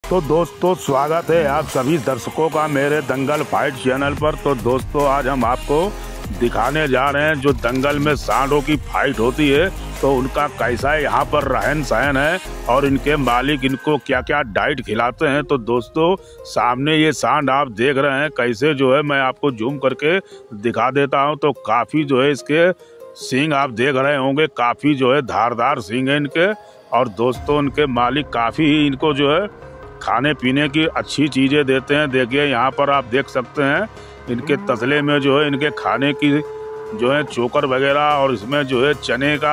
तो दोस्तों स्वागत है आप सभी दर्शकों का मेरे दंगल फाइट चैनल पर। तो दोस्तों आज हम आपको दिखाने जा रहे हैं जो दंगल में सांडों की फाइट होती है तो उनका कैसा यहाँ पर रहन सहन है और इनके मालिक इनको क्या क्या डाइट खिलाते हैं। तो दोस्तों सामने ये सांड आप देख रहे हैं कैसे जो है, मैं आपको जूम करके दिखा देता हूँ। तो काफ़ी जो है इसके सींग आप देख रहे होंगे, काफ़ी जो है धारदार सींग है इनके। और दोस्तों उनके मालिक काफ़ी ही इनको जो है खाने पीने की अच्छी चीज़ें देते हैं। देखिए यहाँ पर आप देख सकते हैं इनके तसले में जो है इनके खाने की जो है चोकर वगैरह, और इसमें जो है चने का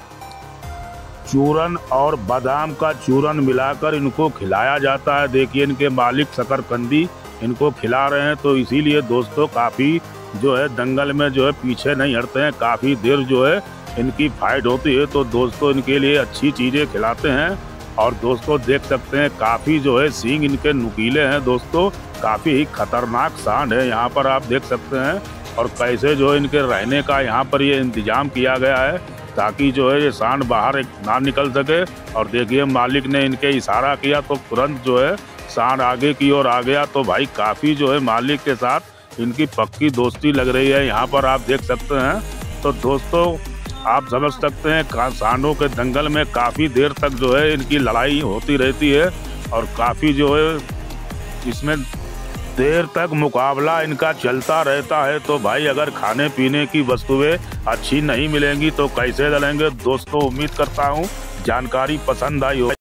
चूरन और बादाम का चूरन मिलाकर इनको खिलाया जाता है। देखिए इनके मालिक शकरकंदी इनको खिला रहे हैं। तो इसीलिए दोस्तों काफ़ी जो है दंगल में जो है पीछे नहीं हटते हैं, काफ़ी देर जो है इनकी फाइट होती है। तो दोस्तों इनके लिए अच्छी चीज़ें खिलाते हैं। और दोस्तों देख सकते हैं काफ़ी जो है सींग इनके नुकीले हैं। दोस्तों काफ़ी ही खतरनाक सांड है, यहाँ पर आप देख सकते हैं। और कैसे जो है इनके रहने का यहाँ पर ये इंतजाम किया गया है ताकि जो है ये सांड बाहर ना निकल सके। और देखिए मालिक ने इनके इशारा किया तो तुरंत जो है सांड आगे की ओर आ गया। तो भाई काफ़ी जो है मालिक के साथ इनकी पक्की दोस्ती लग रही है, यहाँ पर आप देख सकते हैं। तो दोस्तों आप समझ सकते हैं सांडों के दंगल में काफ़ी देर तक जो है इनकी लड़ाई होती रहती है और काफ़ी जो है इसमें देर तक मुकाबला इनका चलता रहता है। तो भाई अगर खाने पीने की वस्तुएं अच्छी नहीं मिलेंगी तो कैसे लड़ेंगे। दोस्तों उम्मीद करता हूँ जानकारी पसंद आई हो।